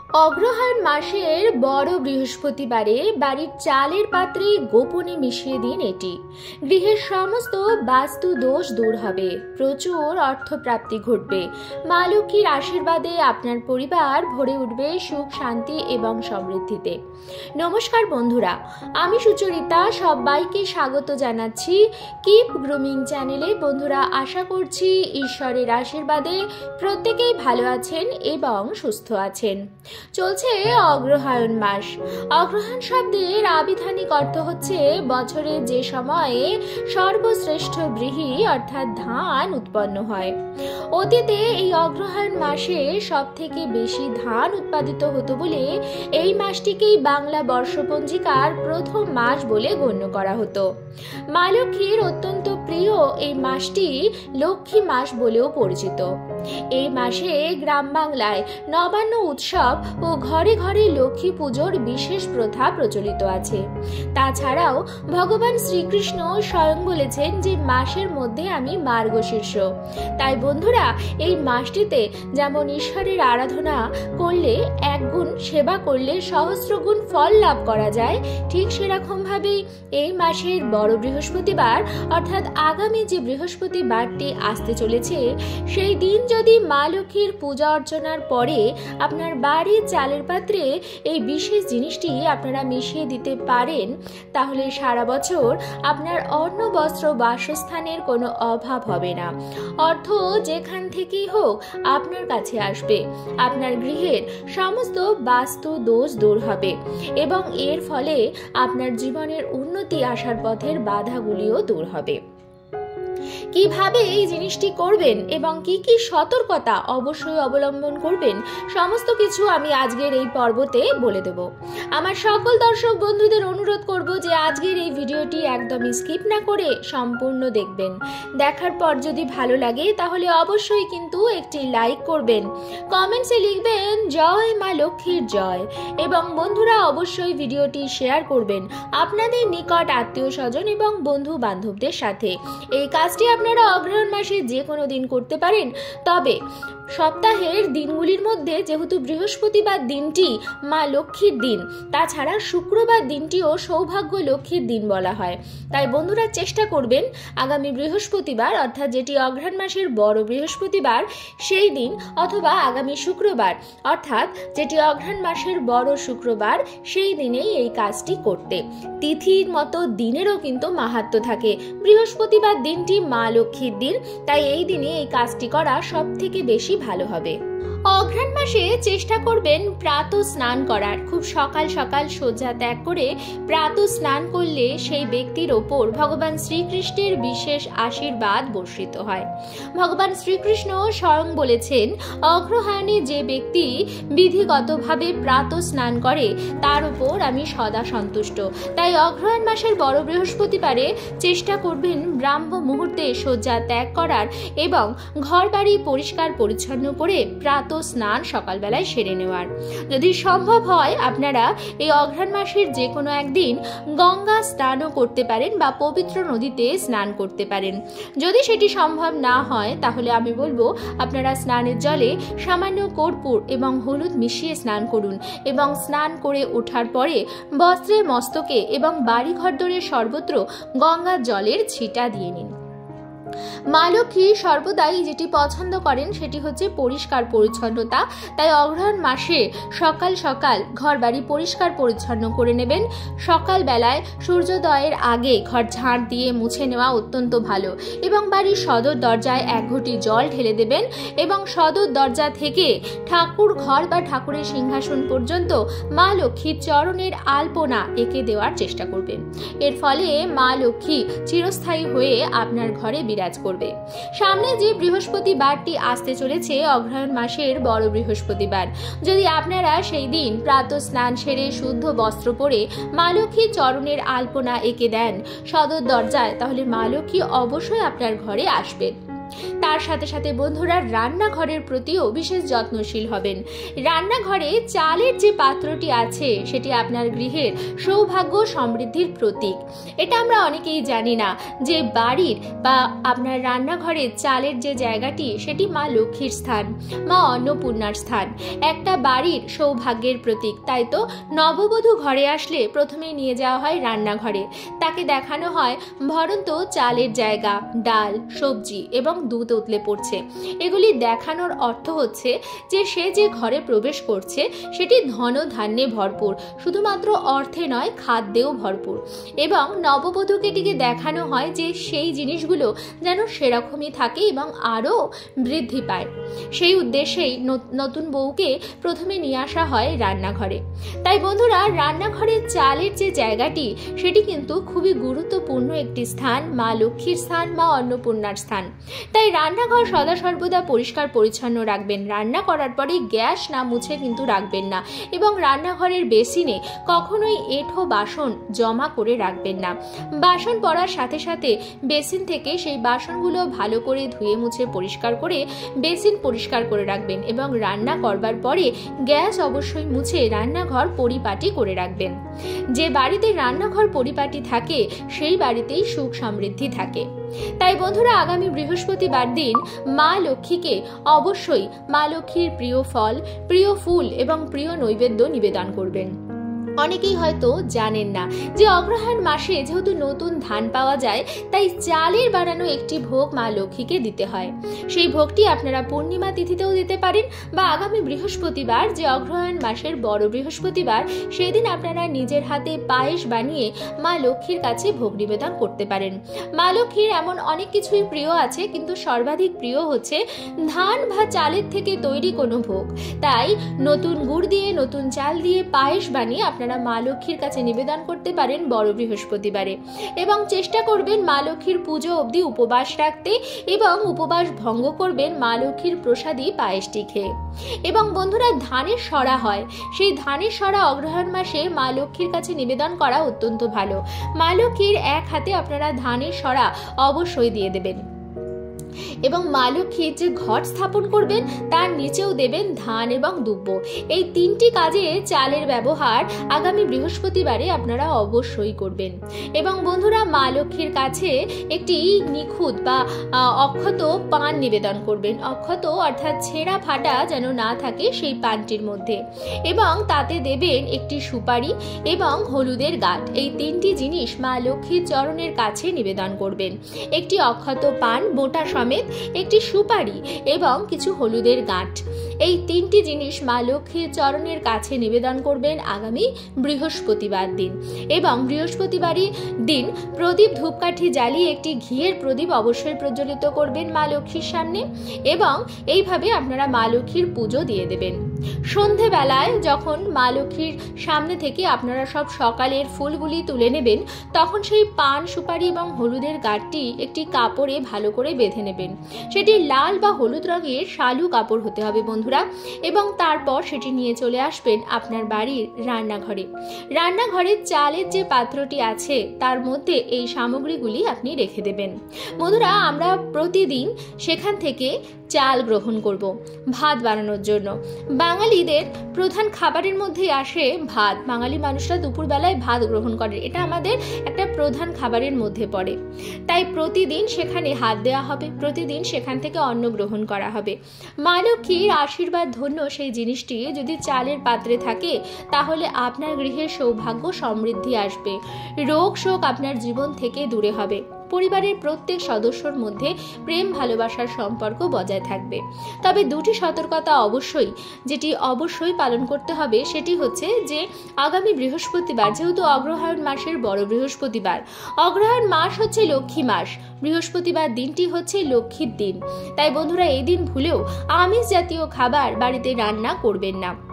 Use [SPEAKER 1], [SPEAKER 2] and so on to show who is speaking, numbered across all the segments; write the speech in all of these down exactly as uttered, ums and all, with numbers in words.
[SPEAKER 1] অগ্রহায়ণ মাসের বড় বৃহস্পতিবারে বাড়ির চালের পাত্রে গোপনে মিশিয়ে দিন এটি। গৃহের সমস্ত বাস্তু দোষ দূর হবে, প্রচুর অর্থপ্রাপ্তি ঘটবে। মা লক্ষ্মীর আশীর্বাদে আপনার পরিবার ভরে উঠবে সুখ, শান্তি এবং সমৃদ্ধিতে। নমস্কার বন্ধুরা, আমি সুচরিতা সবাইকে স্বাগত জানাচ্ছি কিপ গ্রুমিং চ্যানেলে। বন্ধুরা, আশা করছি ঈশ্বরের আশীর্বাদে প্রত্যেকেই ভালো আছেন এবং সুস্থ আছেন। চলছে অগ্রহায়ণ মাস। অগ্রহায়ণ শব্দের আবিধানিক অর্থ হচ্ছে বছরের যে সময়ে সর্বশ্রেষ্ঠ ব্রীহি অর্থাৎ ধান উৎপন্ন হয়। অতীতে এই অগ্রহায়ণ মাসে সব থেকে বেশি ধান উৎপাদিত হতো বলে এই মাসটিকেই বাংলা বর্ষপঞ্জিকার প্রথম মাস বলে গণ্য করা হতো। মা লক্ষ্মীর অত্যন্ত প্রিয় এই মাসটি লক্ষ্মী মাস বলেও পরিচিত। এই মাসে গ্রাম বাংলায় নবান্ন উৎসব ও ঘরে ঘরে লক্ষ্মী পুজোর বিশেষ প্রথা প্রচলিত আছে। তাছাড়াও ভগবান শ্রীকৃষ্ণ স্বয়ং বলেছেন যে মাসের মধ্যে আমি মার্গশীর্ষ। তাই বন্ধুরা, এই মাসটিতে যেমন ঈশ্বরের আরাধনা করলে এক গুণ, সেবা করলে সহস্র গুণ ফল লাভ করা যায়, ঠিক সেরকম ভাবেই এই মাসের বড় বৃহস্পতিবার অর্থাৎ আগামী যে বৃহস্পতিবারটি আসতে চলেছে, সেই দিন যদি মা লক্ষ্মীর পূজা অর্চনার পরে আপনার বাড়ির চালের পাত্রে এই বিশেষ জিনিসটি আপনারা মিশিয়ে দিতে পারেন, তাহলে সারা বছর আপনার অন্ন, বস্ত্র, বাসস্থানের কোনো অভাব হবে না। অর্থ যেখান থেকেই হোক আপনার কাছে আসবে। আপনার গৃহের সমস্ত বাস্তু দোষ দূর হবে এবং এর ফলে আপনার জীবনের উন্নতি আসার পথের বাধাগুলিও দূর হবে। কিভাবে এই জিনিসটি করবেন এবং কি কি সতর্কতা অবশ্যই অবলম্বন করবেন, সমস্ত কিছু আমি আজকের এই পর্বতে বলে দেব। আমার সকল দর্শক বন্ধুদের অনুরোধ করব যে আজকের এই ভিডিওটি একদমই স্কিপ না করে সম্পূর্ণ দেখবেন। দেখার পর যদি ভালো লাগে তাহলে অবশ্যই কিন্তু একটি লাইক করবেন, কমেন্টসে লিখবেন জয় মা লক্ষ্মীর জয়, এবং বন্ধুরা অবশ্যই ভিডিওটি শেয়ার করবেন আপনাদের নিকট আত্মীয় স্বজন এবং বন্ধু বান্ধবদের সাথে। এই কাজটি আপনারা অগ্রহায়ণ মাসে যে কোনো দিন করতে পারেন, তবে সপ্তাহের দিনগুলির মধ্যে যেহেতু বৃহস্পতিবার দিনটি মা লক্ষ্মীর দিন, তাছাড়া শুক্রবার দিনটিও সৌভাগ্য লক্ষ্মীর দিন বলা হয়। তাই বন্ধুরা চেষ্টা করবেন আগামী বৃহস্পতিবার অর্থাৎ যেটি অগ্রহায়ণ মাসের বড় বৃহস্পতিবার সেই দিন, অথবা আগামী শুক্রবার অর্থাৎ যেটি অগ্রহায়ণ মাসের বড় শুক্রবার সেই দিনেই এই কাজটি করতে। তিথির মতো দিনেরও কিন্তু মাহাত্ম্য থাকে। বৃহস্পতিবার দিনটি মা লক্ষ্মীর দিন, তাই এই দিনে এই কাজটি করা সব থেকে বেশি ভালো হবে। অগ্রহায়ণ মাসে চেষ্টা করবেন প্রাত স্নান করার। খুব সকাল সকাল শয্যা ত্যাগ করে প্রাত স্নান করলে সেই ব্যক্তির ওপর ভগবান শ্রীকৃষ্ণের বিশেষ আশীর্বাদ বর্ষিত হয়। ভগবান শ্রীকৃষ্ণ স্বয়ং বলেছেন, অগ্রহায়ণে যে ব্যক্তি বিধিগতভাবে প্রাত স্নান করে তার উপর আমি সদা সন্তুষ্ট। তাই অগ্রহায়ণ মাসের বড় বৃহস্পতিবারে চেষ্টা করবেন ব্রাহ্ম মুহূর্তে শয্যা ত্যাগ করার এবং ঘর বাড়ি পরিষ্কার পরিচ্ছন্ন করে প্রাত স্নান সকালবেলায় সেরে নেওয়ার। যদি সম্ভব হয় আপনারা এই অগ্রহায়ণ মাসের যে কোনো একদিন গঙ্গা স্নানও করতে পারেন বা পবিত্র নদীতে স্নান করতে পারেন। যদি সেটি সম্ভব না হয় তাহলে আমি বলবো আপনারা স্নানের জলে সামান্য কর্পূর এবং হলুদ মিশিয়ে স্নান করুন এবং স্নান করে ওঠার পরে বস্ত্রে, মস্তকে এবং বাড়ি ঘরদোরে সর্বত্র গঙ্গার জলের ছিটা দিয়ে নিন। মা লক্ষ্মী সর্বদাই যেটি পছন্দ করেন সেটি হচ্ছে পরিষ্কার পরিচ্ছন্নতা। তাই অগ্রহায়ণ মাসে সকাল সকাল ঘর বাড়ি পরিষ্কার পরিচ্ছন্ন করে নেবেন। সকাল বেলায় সূর্যোদয়ের আগে ঘর ঝাড় দিয়ে মুছে নেওয়া অত্যন্ত ভালো, এবং বাড়ির সদর দরজায় এক ঘটি জল ঢেলে দেবেন এবং সদর দরজা থেকে ঠাকুর ঘর বা ঠাকুরের সিংহাসন পর্যন্ত মা লক্ষ্মীর চরণের আলপনা এঁকে দেওয়ার চেষ্টা করবেন। এর ফলে মা লক্ষ্মী চিরস্থায়ী হয়ে আপনার ঘরে বিরাজ করবে। সামনে যে বৃহস্পতিবারটি আসতে চলেছে অগ্রহায়ণ মাসের বড় বৃহস্পতিবার, যদি আপনারা সেই দিন প্রাত স্নান সেরে শুদ্ধ বস্ত্র পরে মা লক্ষ্মীর চরণের আলপনা এঁকে দেন সদর দরজায়, তাহলে মা লক্ষ্মী অবশ্যই আপনার ঘরে আসবেন। তার সাথে সাথে বন্ধুরা রান্নাঘরের প্রতিও বিশেষ যত্নশীল হবেন। রান্নাঘরে চালের যে পাত্রটি আছে সেটি আপনার গৃহের সৌভাগ্য সমৃদ্ধির প্রতীক। এটা আমরা অনেকেই জানি না যে বাড়ির বা আপনার রান্নাঘরের চালের যে জায়গাটি সেটি মা লক্ষ্মীর স্থান, মা অন্নপূর্ণার স্থান, একটা বাড়ির সৌভাগ্যের প্রতীক। তাই তো নববধূ ঘরে আসলে প্রথমেই নিয়ে যাওয়া হয় রান্নাঘরে, তাকে দেখানো হয় ভরন্ত চালের জায়গা, ডাল, সবজি এবং দুধ উতলে পড়ছে। এগুলি দেখানোর অর্থ হচ্ছে যে সে যে ঘরে প্রবেশ করছে সেটি ধন ধান্যে ভরপুর, শুধুমাত্র অর্থে নয় খাদ্যেও ভরপুর। এবং নববধূকে টিকে দেখানো হয় যে সেই জিনিসগুলো যেন সেরকমই থাকে এবং আরও বৃদ্ধি পায়। সেই উদ্দেশ্যেই নতুন বউকে প্রথমে নিয়ে আসা হয় রান্নাঘরে। তাই বন্ধুরা রান্নাঘরের চালের যে জায়গাটি সেটি কিন্তু খুবই গুরুত্বপূর্ণ একটি স্থান, মা লক্ষ্মীর স্থান, মা অন্নপূর্ণার স্থান। তাই রান্নাঘর সদা সর্বদা পরিষ্কার পরিচ্ছন্ন রাখবেন। রান্না করার পরে গ্যাস না মুছে কিন্তু রাখবেন না এবং রান্নাঘরের বেসিনে কখনোই এঁঠো বাসন জমা করে রাখবেন না। বাসন পড়ার সাথে সাথে বেসিন থেকে সেই বাসনগুলো ভালো করে ধুয়ে মুছে পরিষ্কার করে বেসিন পরিষ্কার করে রাখবেন এবং রান্না করবার পরে গ্যাস অবশ্যই মুছে রান্নাঘর পরিপাটি করে রাখবেন। যে বাড়িতে রান্নাঘর পরিপাটি থাকে সেই বাড়িতেই সুখ সমৃদ্ধি থাকে। তাই বন্ধুরা আগামী বৃহস্পতিবার দিন মা লক্ষ্মীকে অবশ্যই মা লক্ষ্মীর প্রিয় ফল, প্রিয় ফুল এবং প্রিয় নৈবেদ্য নিবেদন করবেন। অনেকেই হয়তো জানেন না যে অগ্রহায়ণ মাসে যেহেতু নতুন ধান পাওয়া যায় তাই চালের বানানো একটি ভোগ মা লক্ষ্মীকে দিতে হয়। সেই ভোগটি আপনারা পূর্ণিমা তিথিতেও দিতে পারেন বা আগামী বৃহস্পতিবার যে অগ্রহায়ণ মাসের বড় বৃহস্পতিবার সেদিন আপনারা নিজের হাতে পায়েস বানিয়ে মা লক্ষ্মীর কাছে ভোগ নিবেদন করতে পারেন। মা লক্ষ্মীর এমন অনেক কিছুই প্রিয় আছে, কিন্তু সর্বাধিক প্রিয় হচ্ছে ধান বা চালের থেকে তৈরি কোনো ভোগ। তাই নতুন গুড় দিয়ে নতুন চাল দিয়ে পায়েস বানিয়ে আপনারা মা লক্ষ্মীর কাছে নিবেদন করতে পারেন বড় বৃহস্পতিবারে এবং চেষ্টা করবেন মা লক্ষ্মীর পুজো অবধি উপবাস রাখতে এবং উপবাস ভঙ্গ করবেন মা লক্ষ্মীর প্রসাদী পায়েসটি খেয়ে। এবং বন্ধুরা ধানের সরা হয়, সেই ধানের সরা অগ্রহায়ণ মাসে মা লক্ষ্মীর কাছে নিবেদন করা অত্যন্ত ভালো। মা লক্ষ্মীর এক হাতে আপনারা ধানের সরা অবশ্যই দিয়ে দেবেন এবং মা লক্ষ্মীর যে ঘট স্থাপন করবেন তার নিচেও দেবেন ধান এবং দুব্য। এই তিনটি কাজে চালের ব্যবহার আগামী বৃহস্পতিবারে আপনারা অবশ্যই করবেন। এবং বন্ধুরা মা লক্ষ্মীর কাছে একটি নিখুঁত বা অক্ষত পান নিবেদন করবেন। অক্ষত অর্থাৎ ছেঁড়া ফাটা যেন না থাকে সেই পানটির মধ্যে, এবং তাতে দেবেন একটি সুপারি এবং হলুদের গাঁঠ। এই তিনটি জিনিস মা লক্ষ্মীর চরণের কাছে নিবেদন করবেন। একটি অক্ষত পান বোটা সমেত, একটি সুপারি এবং কিছু হলুদের গাঁঠ। এই তিনটি জিনিস মা লক্ষ্মীর চরণের কাছে নিবেদন করবেন আগামী বৃহস্পতিবার দিন। এবং বৃহস্পতিবারই দিন প্রদীপ ধূপকাঠি জ্বালিয়ে একটি ঘিয়ের প্রদীপ অবশ্যই প্রজ্বলিত করবেন মা লক্ষ্মীর সামনে এবং এইভাবে আপনারা মা লক্ষ্মীর পুজো দিয়ে দেবেন। সন্ধেবেলায় যখন মা লক্ষ্মীর সামনে থেকে আপনারা সব সকালের ফুলগুলি তুলে নেবেন তখন সেই পান, সুপারি এবং হলুদের গাঁঠটি একটি কাপড়ে ভালো করে বেঁধে নেবেন। সেটি লাল বা হলুদ রঙের শালু কাপড় হতে হবে বন্ধুরা। এবং তারপর সেটি নিয়ে চলে আসবেন আপনার বাড়ির রান্নাঘরে। রান্নাঘরের চালের যে পাত্রটি আছে তার মধ্যে এই সামগ্রীগুলি আপনি রেখে দেবেন। বন্ধুরা আমরা প্রতিদিন সেখান থেকে চাল গ্রহণ করব ভাত বানানোর জন্য। বাঙালিদের প্রধান খাবারের মধ্যেই আসে ভাত। বাঙালি মানুষরা দুপুরবেলায় ভাত গ্রহণ করে, এটা আমাদের একটা প্রধান খাবারের মধ্যে পড়ে। তাই প্রতিদিন সেখানে হাত দেওয়া হবে, প্রতিদিন সেখান থেকে অন্ন গ্রহণ করা হবে। মা লক্ষ্মীর আশীর্বাদ ধন্য সেই জিনিসটি যদি চালের পাত্রে থাকে তাহলে আপনার গৃহে সৌভাগ্য সমৃদ্ধি আসবে, রোগ শোক আপনার জীবন থেকে দূরে হবে, পরিবারের প্রত্যেক সদস্যর মধ্যে প্রেম ভালোবাসার সম্পর্ক বজায় থাকবে। তবে দুটি সতর্কতা অবশ্যই, যেটি অবশ্যই পালন করতে হবে সেটি হচ্ছে যে আগামী বৃহস্পতিবার, যেহেতু অগ্রহায়ণ মাসের বড় বৃহস্পতিবার, অগ্রহায়ণ মাস হচ্ছে লক্ষ্মী মাস, বৃহস্পতিবার দিনটি হচ্ছে লক্ষ্মীর দিন। তাই বন্ধুরা এই দিন ভুলেও আমিষ জাতীয় খাবার বাড়িতে রান্না করবেন না।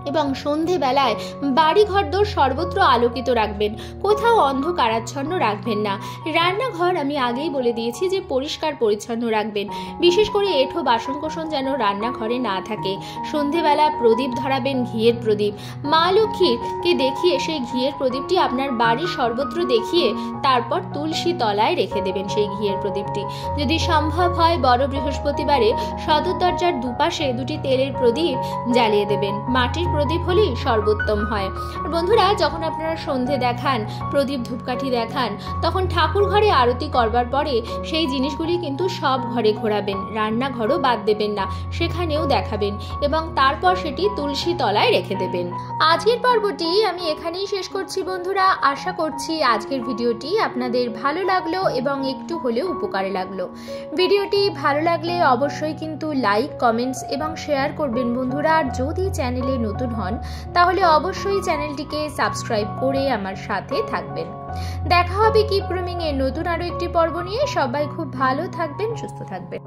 [SPEAKER 1] এবং সন্ধেবেলায় বাড়ি ঘরদোর সর্বত্র আলোকিত রাখবেন, কোথাও অন্ধকারাচ্ছন্ন রাখবেন না। রান্নাঘর আমি আগেই বলে দিয়েছি যে পরিষ্কার পরিচ্ছন্ন রাখবেন, বিশেষ করে এঁঠো বাসনকোসন যেন রান্নাঘরে না থাকে। সন্ধেবেলা প্রদীপ ধরাবেন, ঘিয়ের প্রদীপ। মা লক্ষ্মীকে দেখিয়ে সেই ঘিয়ের প্রদীপটি আপনার বাড়ির সর্বত্র দেখিয়ে তারপর তুলসী তলায় রেখে দেবেন সেই ঘিয়ের প্রদীপটি। যদি সম্ভব হয় বড় বৃহস্পতিবারে সদর দরজার দুপাশে দুটি তেলের প্রদীপ জ্বালিয়ে দেবেন। মাটির প্রদীপ হলেই সর্বোত্তম হয়। বন্ধুরা, যখন আপনারা সন্ধে দেখান, প্রদীপ ধূপকাঠি দেখান, তখন ঠাকুর ঘরে আরতি করবার পরে সেই জিনিসগুলি কিন্তু সব ঘরে ঘোরাবেন, রান্নাঘরও বাদ দেবেন না, সেখানেও দেখাবেন এবং তারপর সেটি তুলসী তলায় রেখে দেবেন। আজকের পর্বটি আমি এখানেই শেষ করছি বন্ধুরা। আশা করছি আজকের ভিডিওটি আপনাদের ভালো লাগলো এবং একটু হলেও উপকারে লাগলো। ভিডিওটি ভালো লাগলে অবশ্যই কিন্তু লাইক, কমেন্টস এবং শেয়ার করবেন বন্ধুরা। আর যদি চ্যানেলে নতুন হন তাহলে অবশ্যই চ্যানেলটিকে সাবস্ক্রাইব করে আমার সাথে থাকবেন। দেখা হবে কিপ রুমিং এর নতুন আরো একটি পর্ব নিয়ে। সবাই খুব ভালো থাকবেন, সুস্থ থাকবেন।